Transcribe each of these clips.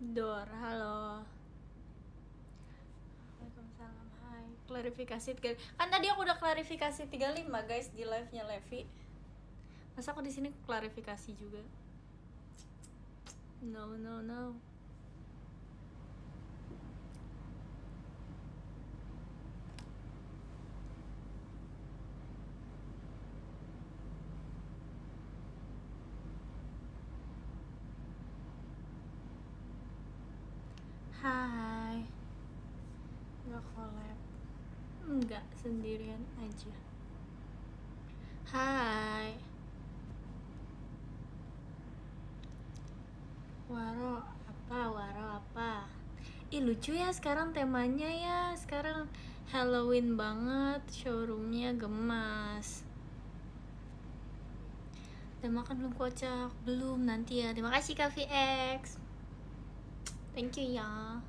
Dor, halo. Waalaikumsalam, hai. Klarifikasi kan tadi aku udah klarifikasi 35 guys di live-nya Levi. Masa aku di sini klarifikasi juga? No. Hai. Nggak collab. Enggak, sendirian aja. Hai. Waro apa? Ih lucu ya sekarang temanya ya. Sekarang Halloween banget, showroomnya gemas. Udah makan belum kocak? Belum, nanti ya. Terima kasih Kak VX. Thank you ya.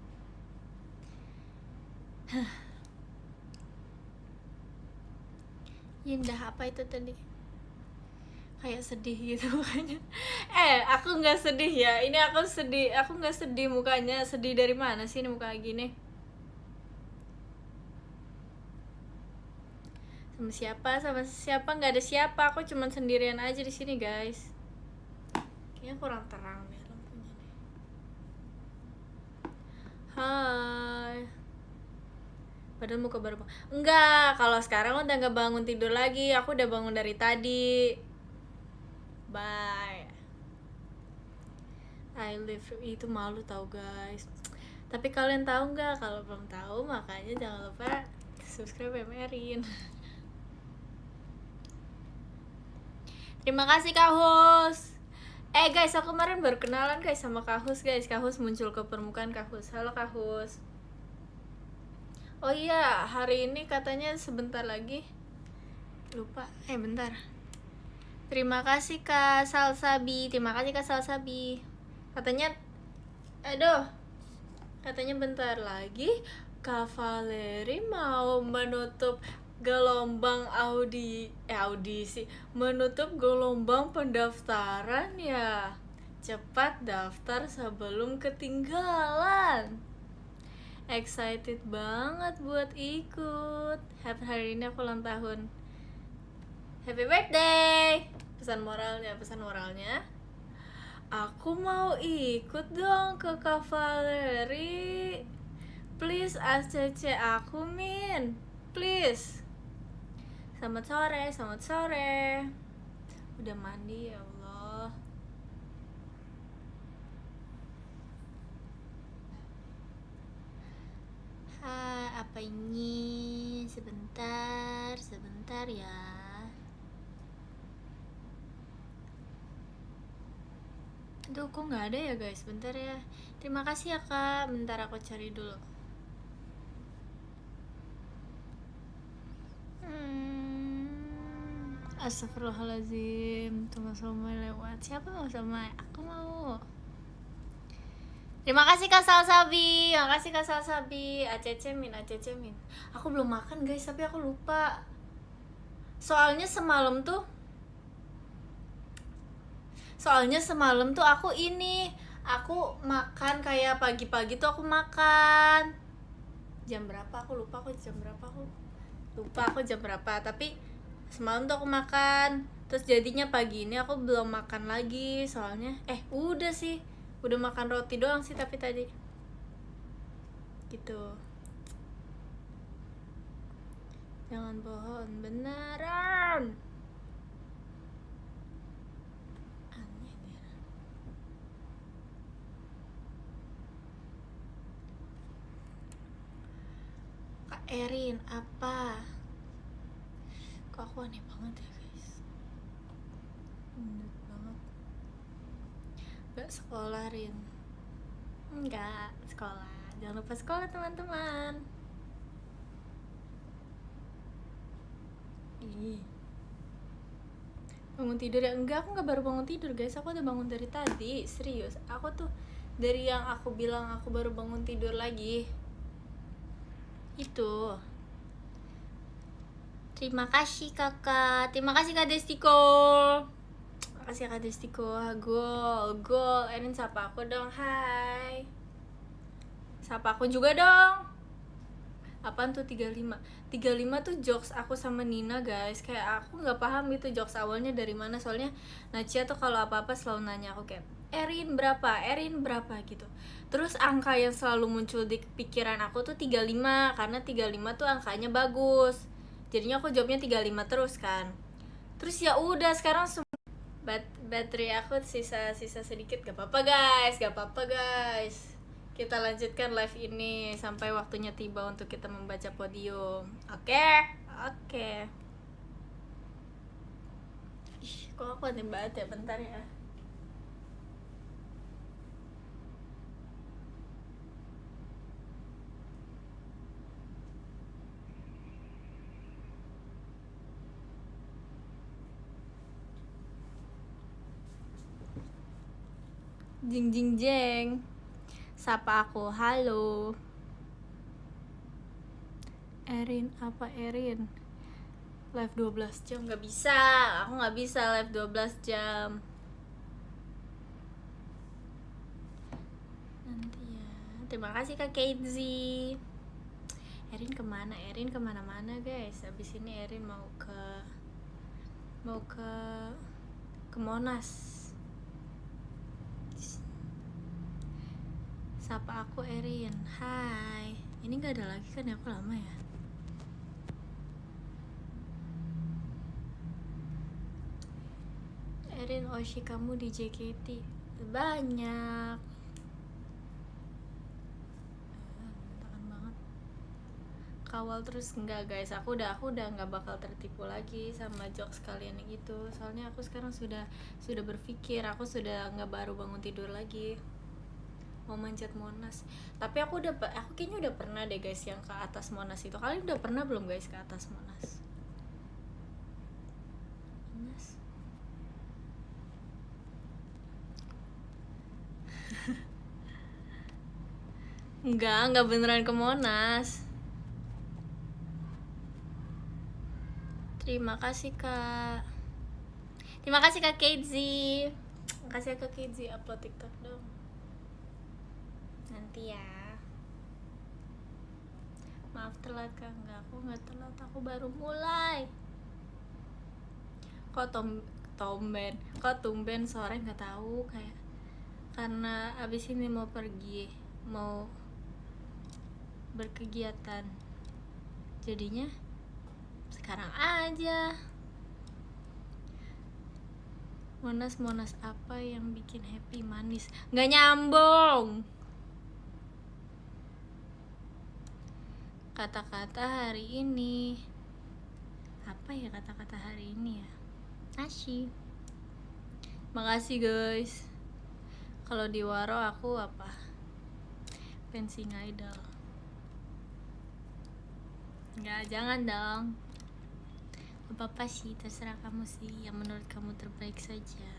Indah apa itu tadi? Kayak sedih gitu mukanya. Aku nggak sedih ya. Ini aku sedih. Aku nggak sedih mukanya. Sedih dari mana sih ini muka gini? Sama siapa? Nggak ada siapa. Aku cuman sendirian aja di sini guys. Kayaknya kurang terang deh lampunya nih. Hai. Padahal muka baru enggak, kalau sekarang udah nggak bangun tidur lagi. Aku udah bangun dari tadi. Bye. I live itu malu tau guys. Tapi kalian tahu nggak? Kalau belum tahu makanya jangan lupa subscribe Erin. Terima kasih Kak Hus. Guys, aku kemarin baru kenalan guys sama Kak Hus guys. Kak Hus muncul ke permukaan Kak Hus. Halo Kak Hus. Oh iya, hari ini katanya sebentar lagi. Lupa. Bentar. Terima kasih Kak Salsabi. Terima kasih Kak Salsabi. Katanya katanya bentar lagi Kak Valeri mau menutup gelombang audisi, menutup gelombang pendaftaran ya. Cepat daftar sebelum ketinggalan. Excited banget buat ikut. Hari ini aku ulang tahun. Happy birthday. Pesan moralnya, aku mau ikut dong ke Kavaleri. Please ACC aku Min. Please. Selamat sore. Udah mandi ya Allah. Apa ini? Sebentar ya. Aduh, kok nggak ada ya guys? Bentar ya. Terima kasih ya Kak. Bentar aku cari dulu. Astagfirullahaladzim. Tunggu sama lewat. Siapa mau sama? Aku mau. Terima kasih Kak Salsabi. Makasih Kak Salsabi. ACC Min. Aku belum makan guys, tapi aku lupa. Soalnya semalam tuh aku makan kayak pagi-pagi tuh aku makan. Jam berapa? Aku lupa aku jam berapa. Tapi semalam tuh aku makan. Terus jadinya pagi ini aku belum makan lagi. Soalnya udah sih. Udah makan roti doang sih tapi tadi. Gitu. Jangan bohong, beneran. Aneh dia. Kak Erin, apa? Kok aku aneh banget ya guys? Bener banget. Gak sekolah Rin. Enggak sekolah. Jangan lupa sekolah teman-teman. Bangun tidur ya? Enggak, aku gak baru bangun tidur guys. Aku udah bangun dari tadi. Serius, aku tuh dari yang aku bilang aku baru bangun tidur lagi itu. Terima kasih kakak. Terima kasih Kak Destiko. kasih Kak Destiko. Gol. Erin sapa aku dong. Hai. Sapa aku juga dong. Apaan tuh 35? 35 tuh jokes aku sama Nina guys. Kayak aku nggak paham itu jokes awalnya dari mana. Soalnya Nacia tuh kalau apa-apa selalu nanya aku kayak Erin berapa gitu. Terus angka yang selalu muncul di pikiran aku tuh 35. Karena 35 tuh angkanya bagus. Jadinya aku jawabnya 35 terus kan. Terus ya udah sekarang baterai aku sisa sedikit. Gak apa-apa guys. Kita lanjutkan live ini sampai waktunya tiba untuk kita membaca podium. Oke. Ih, kok aku aneh banget ya, bentar ya. Jeng. Sapa aku, halo. Erin, apa Erin? Live 12 jam nggak bisa. Aku nggak bisa live 12 jam. Nanti ya. Terima kasih Kak Kenzi. Erin kemana? Erin kemana-mana guys. Abis ini Erin mau ke Monas. Sapa aku Erin. Hai. Ini gak ada lagi kan ya, aku lama ya. Erin, Oshi kamu di JKT banyak. Berantakan banget. Kawal terus enggak guys. Aku udah nggak bakal tertipu lagi sama jokes kalian gitu. Soalnya aku sekarang sudah berpikir, aku sudah nggak baru bangun tidur lagi. Mau manjat Monas. Tapi aku kayaknya udah pernah deh guys yang ke atas Monas itu. Kalian udah pernah belum guys ke atas Monas? Enggak beneran ke Monas. Terima kasih Kak Keizi. Makasih Kak Keizi, upload TikTok dong. Nanti ya. Maaf telat Kak. Enggak, aku nggak telat, aku baru mulai. Kok tumben sore, nggak tahu, kayak karena abis ini mau berkegiatan, jadinya sekarang aja. Monas apa yang bikin happy? Manis. Nggak nyambung. Kata-kata hari ini apa ya? Kata-kata hari ini ya, nasi. Makasih guys. Kalau di Waro aku apa? Pensing idol. Enggak, jangan dong. Apa-apa sih, terserah kamu sih. Yang menurut kamu terbaik saja.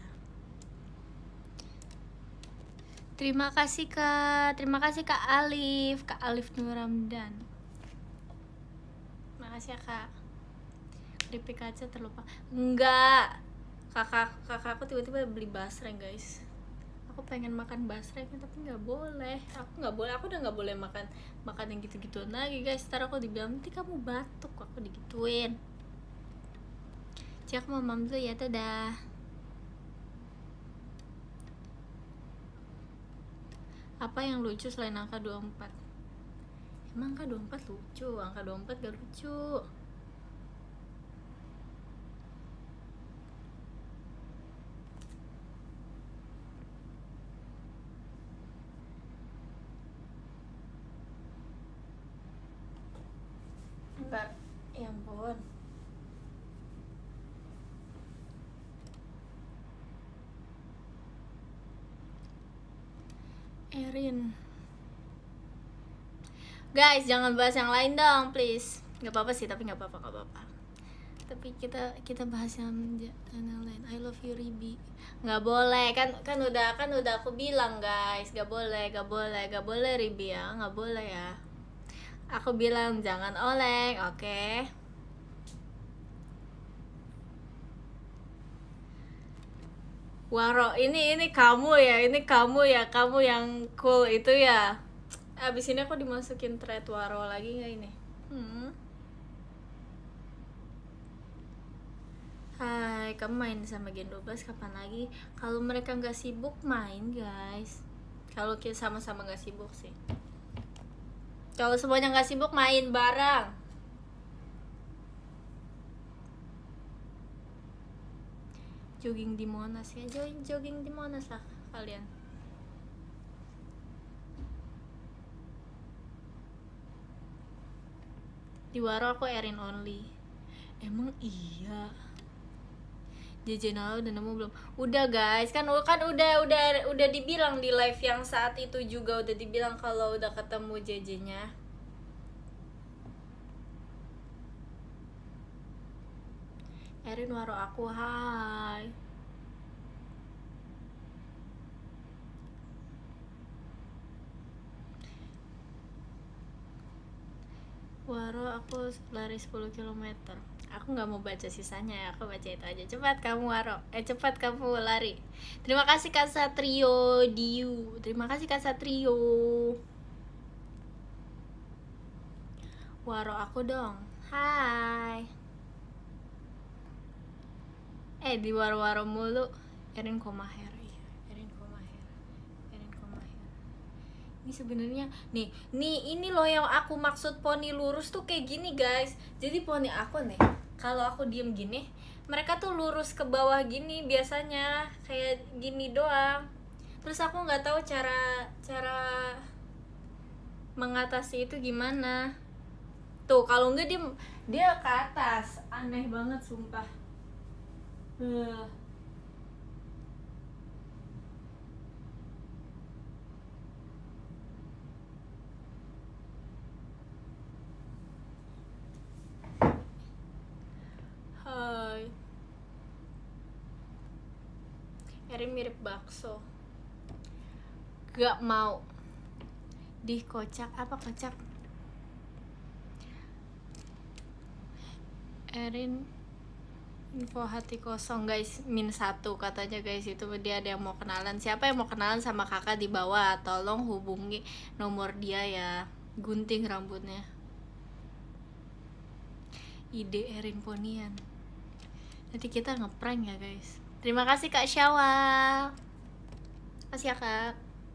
Terima kasih Kak Alif Nur Ramdan. Makasih ya Kak. Keripik kaca terlupa. Enggak. Kakak aku tiba-tiba beli basreng guys. Aku pengen makan basreng tapi nggak boleh. Aku udah nggak boleh makan yang gitu-gituan lagi guys. Ntar aku dibilang nanti kamu batuk. Aku digituin. Cek mau mam dulu ya, dadah. Apa yang lucu selain angka 24? Emang angka 24 lucu? Angka 24 gak lucu. Enggak, ya ampun. Erin, guys jangan bahas yang lain dong please. Nggak apa-apa sih, tapi nggak apa-apa. Tapi kita bahas yang lain. I love you Ribi. Nggak boleh kan udah aku bilang guys, nggak boleh Ribi ya, nggak boleh ya. Aku bilang jangan oleng, oke? Waro, ini kamu ya, kamu yang cool itu ya. Abis ini aku dimasukin thread Waro lagi nggak ini? Hai, kamu main sama Gen 12 kapan lagi? Kalau mereka nggak sibuk main guys. Kalau kita sama-sama nggak sibuk sih. Kalau semuanya nggak sibuk main bareng. Jogging di Monas ya, jogging di Monas lah kalian. Di Waro aku Erin only. Emang iya. JJ udah nemu belum? Udah guys, kan udah dibilang di live yang saat itu juga udah dibilang kalau udah ketemu JJ-nya. Erin Waro aku, hai. Waro aku lari 10 km. Aku nggak mau baca sisanya ya, aku baca itu aja. Cepat kamu Waro, cepat kamu lari. Terima kasih Kak Satrio Diu, terima kasih Kak Satrio. Waro aku dong, hai. Di waro-waro mulu. Erin Komaher, iya, Erin Komaher. Ini sebenarnya nih ini loh yang aku maksud poni lurus tuh kayak gini guys. Jadi poni aku nih, kalau aku diem gini, mereka tuh lurus ke bawah gini biasanya, kayak gini doang. Terus aku nggak tahu cara mengatasi itu gimana. Tuh kalau nggak dia ke atas, aneh banget sumpah. Hai. Erin mirip bakso. Gak mau. Di kocak, apa kocak? Erin info hati kosong guys, -1 katanya guys. Itu dia ada yang mau kenalan. Siapa yang mau kenalan sama kakak di bawah, tolong hubungi nomor dia ya. Gunting rambutnya. Ide Erin Ponian. Nanti kita ngeprank ya guys. Terima kasih Kak Syawal. Makasih ya Kak.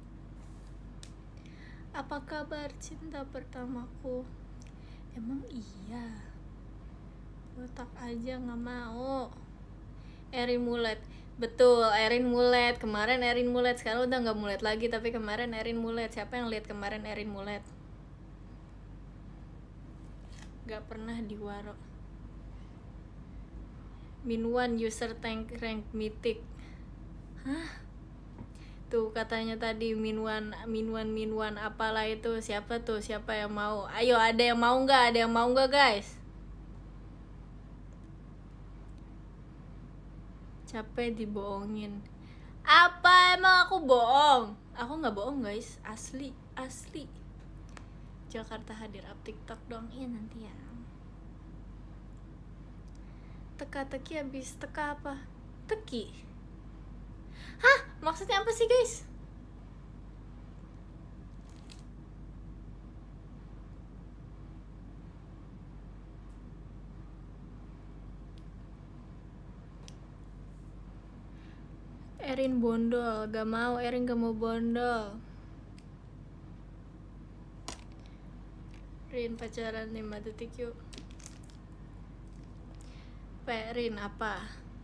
Apa kabar cinta pertamaku? Emang iya. Botak aja nggak mau. Erin mulet, betul. Erin mulet kemarin, Erin mulet sekarang udah nggak mulet lagi, tapi kemarin Erin mulet. Siapa yang lihat kemarin Erin mulet? Gak pernah di Waro. Minuan user tank rank mythic. Hah? Tuh katanya tadi minuan apalah itu. Siapa tuh? Siapa yang mau? Ayo, ada yang mau nggak? Ada yang mau nggak guys? Capek dibohongin. Apa emang aku bohong? Aku nggak bohong guys, asli. Jakarta hadir up TikTok dong. Iya nanti ya. Teka-teki habis teka apa? Teki? Hah? Maksudnya apa sih guys? Erin bondol, gak mau. Erin gak mau bondol. Rin pacaran 5 detik yuk. Rin apa?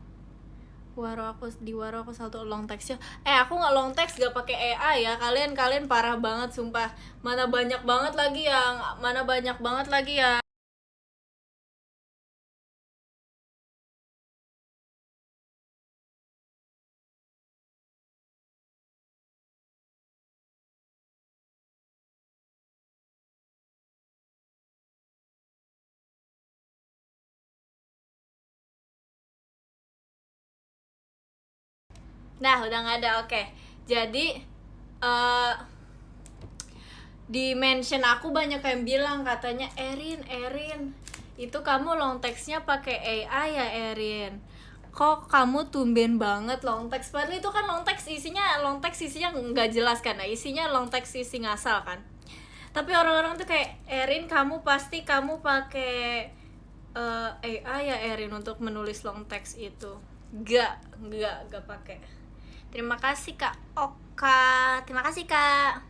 Di Waro aku salto long text ya. Aku nggak long text, gak pakai AI ya. Kalian parah banget sumpah. Mana banyak banget lagi ya. Nah, udah nggak ada. Oke. Jadi di mention aku banyak yang bilang katanya Erin itu kamu long textnya pakai AI ya Erin. Kok kamu tumben banget long text? Padahal itu kan long text isinya nggak jelas kan, nah, isinya long text isi ngasal kan. Tapi orang-orang tuh kayak, Erin kamu pasti kamu pakai AI ya Erin untuk menulis long text itu. Gak pakai. Terima kasih Kak Oka, terima kasih Kak.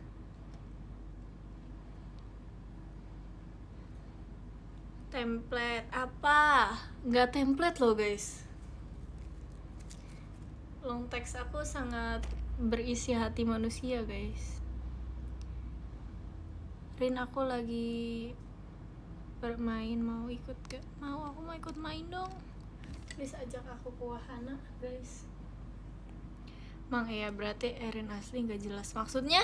Template apa? Nggak template loh guys. Long text aku sangat berisi hati manusia guys. Rin, aku lagi bermain, mau ikut gak? Mau, aku mau ikut main dong. Please ajak aku ke wahana guys. Mang ya berarti Erin asli nggak jelas maksudnya.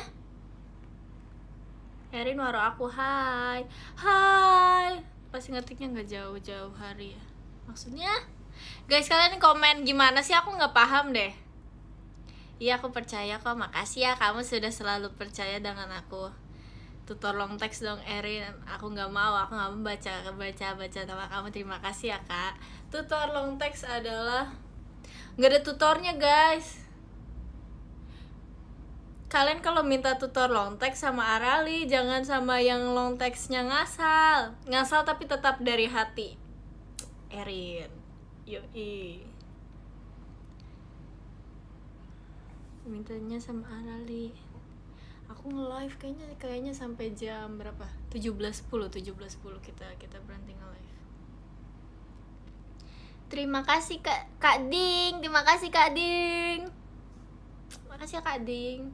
Erin waro aku hai pasti ngetiknya nggak jauh-jauh hari ya maksudnya. Guys kalian komen gimana sih, aku nggak paham deh. Iya aku percaya kok, makasih ya kamu sudah selalu percaya dengan aku. Tutor long text dong Erin, aku nggak mau baca nama kamu. Terima kasih ya Kak. Tutor long text adalah nggak ada tutornya guys. Kalian kalau minta tutor long text sama Arali, jangan sama yang long textnya ngasal tapi tetap dari hati. Erin, yoi. Mintanya sama Arali. Aku nge-live kayaknya sampai jam berapa? 17.10 kita berhenti nge-live. Terima kasih Kak Ding. Terima kasih Kak Ding. Makasih ya Kak Ding.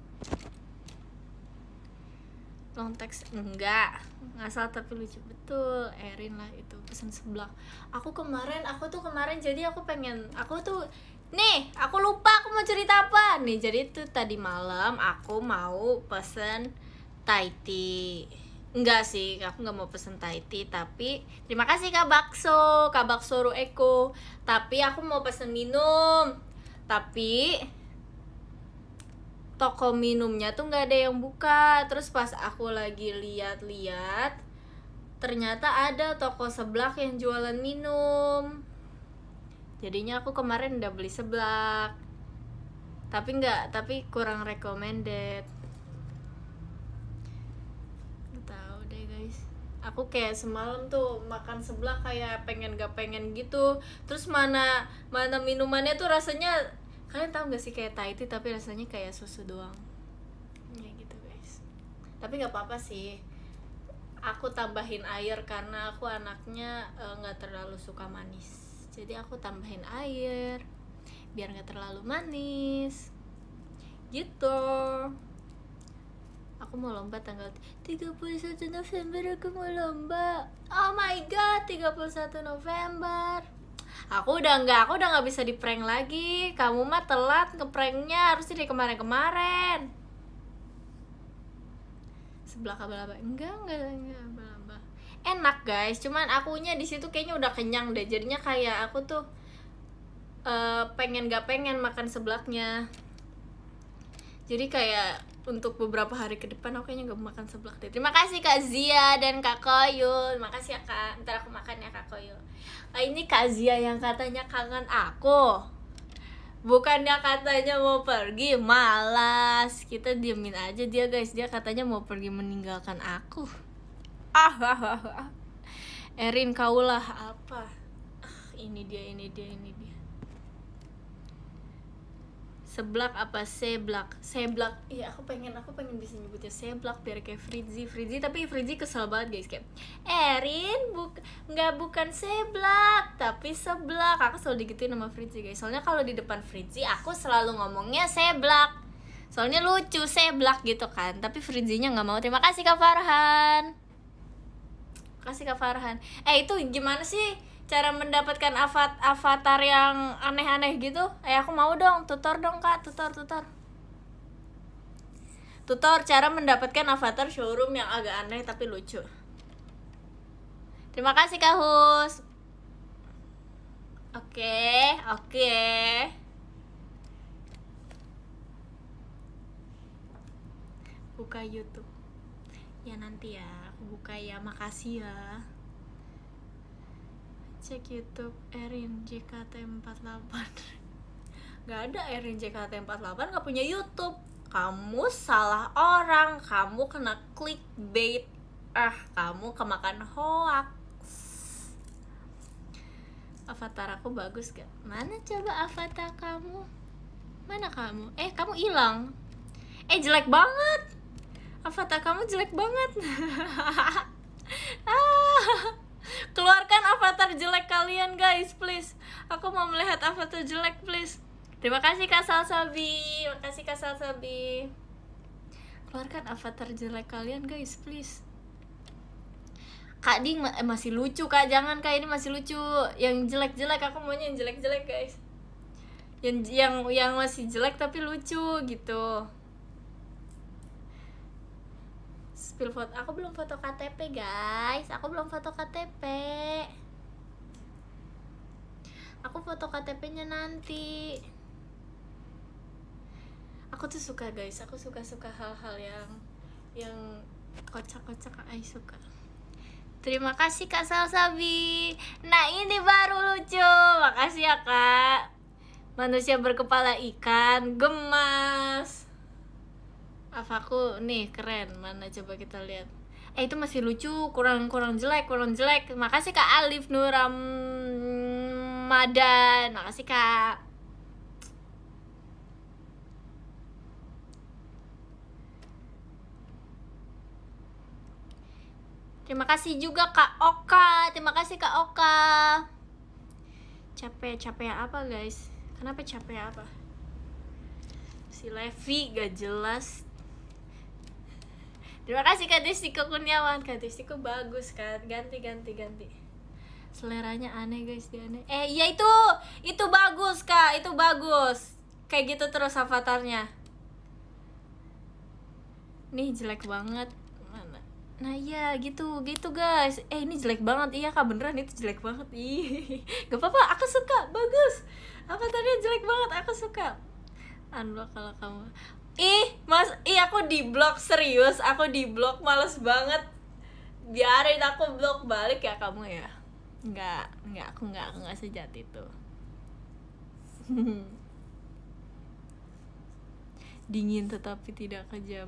Long text enggak ngasal tapi lucu betul. Erin lah itu pesan seblak. Aku tuh kemarin jadi aku lupa aku mau cerita apa nih. Jadi tuh tadi malam aku mau pesen Thai tea. Enggak sih, aku nggak mau pesen Thai tea, tapi terima kasih Kak Bakso Rueko. Tapi aku mau pesen minum. Tapi toko minumnya tuh nggak ada yang buka. Terus pas aku lagi lihat-lihat, ternyata ada toko seblak yang jualan minum. Jadinya aku kemarin udah beli seblak. Tapi kurang recommended. Tahu deh guys. Aku kayak semalam tuh makan seblak kayak pengen gak pengen gitu. Terus mana minumannya tuh rasanya, kalian tahu gak sih kayak Thai tea tapi rasanya kayak susu doang. Ya gitu guys. Tapi nggak apa-apa sih. Aku tambahin air karena aku anaknya nggak terlalu suka manis. Jadi aku tambahin air biar nggak terlalu manis. Gitu. Aku mau lomba tanggal 31 November. Aku mau lomba. Oh my god, 31 November. Aku udah nggak bisa di prank lagi. Kamu mah telat ngepranknya, harusnya dari kemarin. Sebelah abal-abal. Enggak abal-abal. Enak guys, cuman akunya di situ kayaknya udah kenyang deh. Jadinya kayak aku tuh pengen makan seblaknya. Jadi kayak untuk beberapa hari ke depan aku kayaknya gak makan seblak deh. Terima kasih Kak Zia dan Kak Koyul. Makasih ya Kak. Ntar aku makan ya Kak Koyul. Ini Kak Zia yang katanya kangen aku. Bukannya katanya mau pergi, malas. Kita diemin aja dia guys. Dia katanya mau pergi meninggalkan aku. Erin kaulah apa? Ini dia. Seblak apa seblak? Iya, aku pengen bisa nyebutnya seblak biar kayak Fritzi, tapi Fritzi kesel banget guys, kayak Erin bukan seblak tapi seblak. Aku selalu digituin sama Fritzi guys. Soalnya kalau di depan Fritzi aku selalu ngomongnya seblak. Soalnya lucu seblak gitu kan. Tapi Fritzinya nggak mau. Terima kasih Kak Farhan. Itu gimana sih cara mendapatkan avatar yang aneh-aneh gitu? Aku mau dong, tutor dong Kak, tutor cara mendapatkan avatar showroom yang agak aneh tapi lucu. Terima kasih Kak Hus. Oke. Buka YouTube ya nanti ya, aku buka ya. Makasih ya. Cek YouTube Erin JKT48. Gak ada Erin JKT48, gak punya YouTube. Kamu salah orang, kamu kena clickbait. Kamu kemakan hoax. Avatar aku bagus gak? Mana coba avatar kamu? Mana kamu? Kamu hilang. Jelek banget. Avatar kamu jelek banget. Keluarkan avatar jelek kalian guys, please. Aku mau melihat avatar jelek, please. Terima kasih Kak Salsabi. Makasih Kak Salsabi. Keluarkan avatar jelek kalian guys, please. Kak Ding masih lucu Kak, jangan Kak, ini masih lucu. Yang jelek-jelek, aku maunya yang jelek-jelek guys. Yang masih jelek tapi lucu gitu. Spill foto. Aku belum foto KTP guys. Aku belum foto KTP. Aku foto KTP-nya nanti. Aku tuh suka guys. Aku suka hal-hal yang kocak-kocak. Suka. Terima kasih Kak Salsabi. Nah ini baru lucu. Makasih ya Kak. Manusia berkepala ikan gemas. Aku nih keren. Mana coba kita lihat. Itu masih lucu. Kurang jelek. Makasih Kak Alif Nur Ramadan. Makasih Kak. Terima kasih juga Kak Oka. Terima kasih Kak Oka. Capek apa guys? Kenapa capek apa? Si Levi gak jelas. Terima kasih Kak Destiko Kurniawan. Kak Destiko bagus Kak. Ganti. Seleranya aneh guys, dia aneh. Iya itu bagus Kak. Itu bagus. Kayak gitu terus avatarnya. Nih jelek banget. Nah iya gitu guys. Ini jelek banget. Iya Kak, beneran itu jelek banget. Gak apa-apa, aku suka. Bagus. Avatarnya jelek banget, aku suka. Unblock kalau kamu. Aku di-block serius. Aku di-block, males banget. Biarin aku blok balik ya kamu ya. Enggak, aku enggak sejat itu. Dingin tetapi tidak kejam.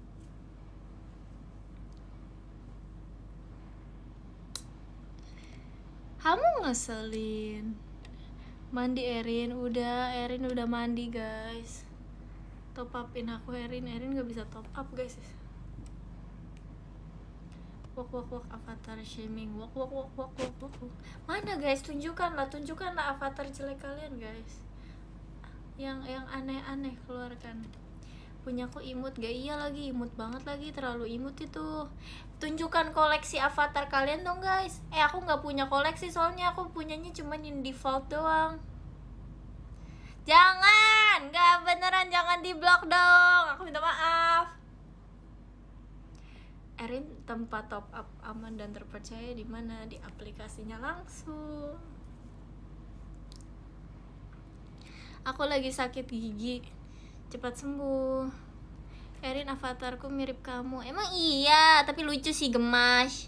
Kamu ngeselin. Mandi Erin udah mandi guys. Top upin aku Erin gak bisa top up guys. Walk avatar shaming. Walk. Mana guys? Tunjukkanlah avatar jelek kalian guys. Yang aneh-aneh keluarkan. Punyaku imut gak? Iya lagi, imut banget lagi, terlalu imut itu. Tunjukkan koleksi avatar kalian dong guys. Aku nggak punya koleksi soalnya aku punyanya cuma yang default doang. Jangan, nggak beneran, jangan diblok dong. Aku minta maaf. Erin tempat top up aman dan terpercaya di mana? Di aplikasinya langsung. Aku lagi sakit gigi. Cepat sembuh. Erin, avatarku mirip kamu. Emang iya, tapi lucu sih, gemas.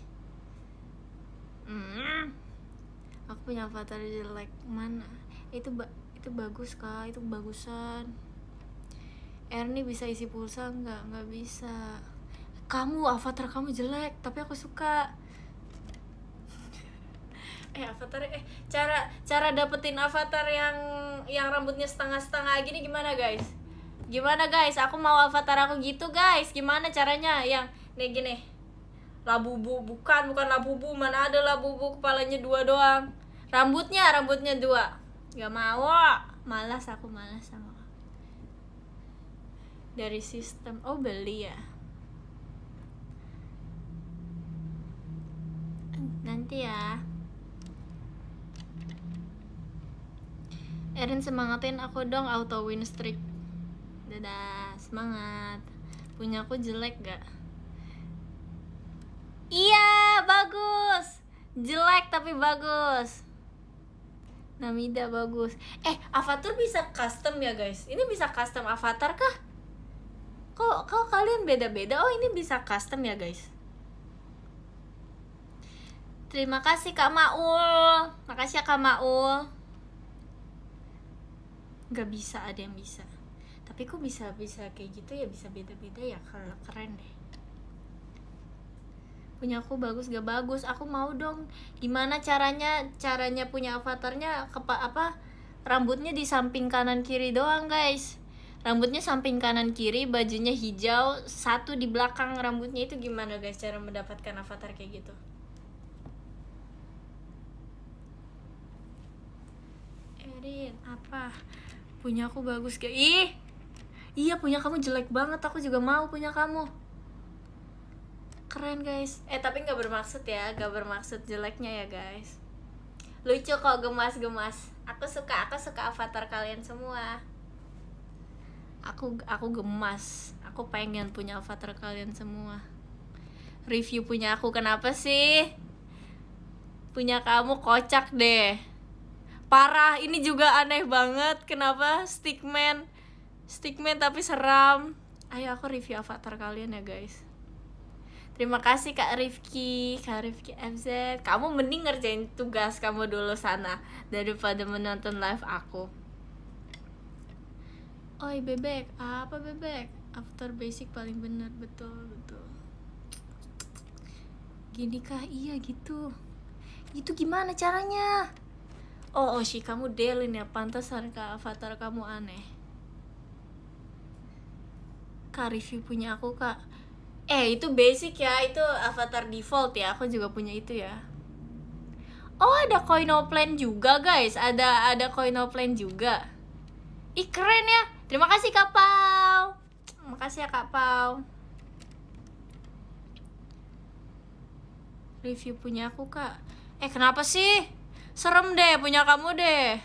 Aku punya avatar jelek. Mana? Itu bagus Kak, itu bagusan. Erni bisa isi pulsa enggak? Enggak bisa. Avatar kamu jelek, tapi aku suka. Avatar cara dapetin avatar yang rambutnya setengah-setengah gini gimana guys? Aku mau avatar aku gitu guys. Gimana caranya? Yang nih gini. Labubu, bukan labubu. Mana ada labubu, kepalanya 2 doang. Rambutnya 2. Gak mau. Malas sama. Dari sistem. Beli ya. Nanti ya. Erin semangatin aku dong auto win streak. Dadah, semangat. Punya aku jelek gak? Iya, bagus. Jelek tapi bagus. Namida bagus. Avatar bisa custom ya guys? Ini bisa custom avatar kah? Kok kalian beda-beda? Ini bisa custom ya guys? Terima kasih Kak Maul. Makasih ya Kak Maul. Gak bisa, ada yang bisa. Tapi kok bisa kayak gitu ya, bisa beda-beda ya. Kalau keren deh. Punya aku bagus gak bagus, aku mau dong. Gimana caranya punya avatarnya rambutnya di samping kanan kiri doang guys. Rambutnya samping kanan kiri, bajunya hijau, satu di belakang rambutnya. Itu gimana guys cara mendapatkan avatar kayak gitu? Erin, apa? Punya aku bagus gak? Iya punya kamu jelek banget, aku juga mau punya kamu. Keren guys. Tapi nggak bermaksud ya, nggak bermaksud jeleknya ya guys. Lucu kok, gemas. Aku suka avatar kalian semua. Aku gemas. Aku pengen punya avatar kalian semua. Review punya aku kenapa sih? Punya kamu kocak deh. Parah, ini juga aneh banget. Kenapa stickman tapi seram. Ayo aku review avatar kalian ya guys. Terima kasih Kak Rifki FZ. Kamu mending ngerjain tugas kamu dulu sana daripada menonton live aku. Oi bebek, apa bebek? Avatar basic paling benar, betul. Gini kah? Iya gitu. Itu gimana caranya? Oh sih kamu delin ya, pantasan Kak avatar kamu aneh. Kak review punya aku Kak. Itu basic ya, itu avatar default ya, aku juga punya itu ya. Oh ada Coinoplan juga guys, ada Coinoplan juga. Ih keren ya, terima kasih Kak Pau. Makasih ya Kak Pau. Review punya aku Kak. Kenapa sih? Serem deh punya kamu deh.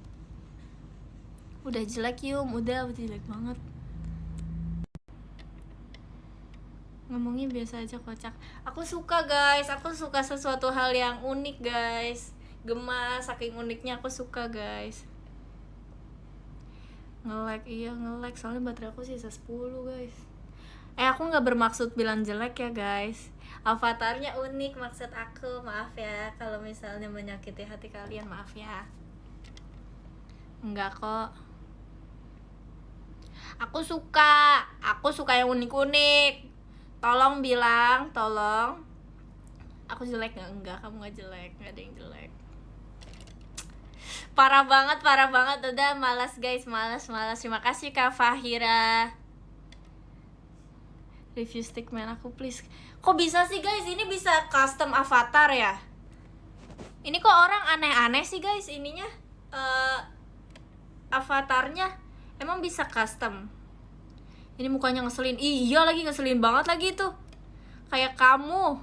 Udah jelek Yum, udah jelek banget. Ngomongnya biasa aja kocak. Aku suka guys, aku suka sesuatu hal yang unik guys. Gemas, saking uniknya aku suka guys. Nge-lag soalnya baterai aku sisa 10 guys. Aku gak bermaksud bilang jelek ya guys. Avatarnya unik maksud aku, maaf ya kalau misalnya menyakiti hati kalian, maaf ya. Enggak kok. Aku suka yang unik-unik. Tolong bilang, tolong. Aku jelek gak? Enggak, kamu gak jelek. Gak ada yang jelek. Parah banget. Udah malas guys, malas. Terima kasih Kak Fahira. Review stickman aku please. Kok bisa sih guys? Ini bisa custom avatar ya? Ini kok orang aneh-aneh sih guys ininya. Avatarnya emang bisa custom. Ini mukanya ngeselin. Iya lagi ngeselin banget lagi tuh. Kayak kamu.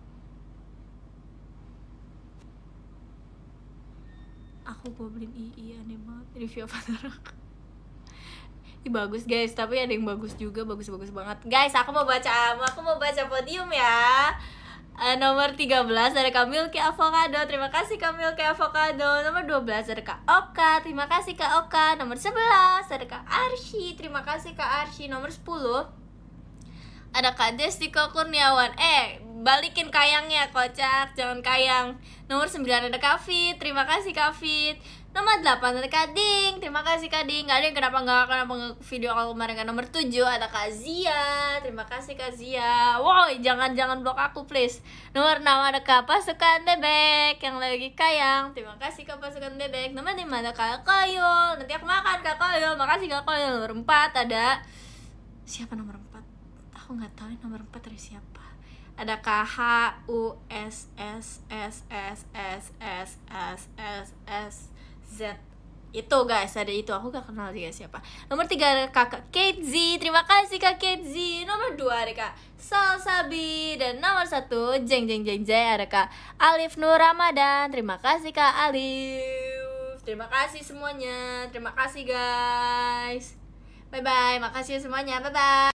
Aku goblin aneh banget. Review avatar aku. Ini bagus guys, tapi ada yang bagus juga, bagus banget. Guys, aku mau baca podium ya. Nomor 13 ada Kak Milky Avocado. Terima kasih Kak Milky Avocado. Nomor 12 ada Kak Oka. Terima kasih Kak Oka. Nomor 11 ada Kak Arsy. Terima kasih Kak Arsy. Nomor 10 ada Kak Destiko Kurniawan. Balikin kayangnya kocak, jangan kayang. Nomor 9 ada Kak Fit. Terima kasih Kak Fit. Nomor 8 ada Kak Ding. Terima kasih Kak Ding. Gak ada yang kenapa video aku kemarin kan. Nomor 7 ada Kak Zia. Terima kasih Kak Zia. Woi, jangan blok aku please. Nomor 6 ada Kak Pasukan Bebek yang lagi kayang. Terima kasih Kak Pasukan Bebek. Nomor 5 ada Kak Koyul. Nanti aku makan Kak Koyul. Makasih Kak Koyul. Nomor 4 ada siapa nomor 4? Aku gak tahu nomor 4 dari siapa. Ada KHUSSSSSSSSZ. Itu guys, ada itu. Aku gak kenal dia siapa. Nomor 3 ada Kakak Kate Z. Terima kasih Kak Kate Z. Nomor 2 ada Kak Salsabi. Dan nomor 1 jeng ada Kak Alif Nur Ramadan. Terima kasih Kak Alif. Terima kasih semuanya. Terima kasih guys. Bye bye. Makasih semuanya. Bye bye.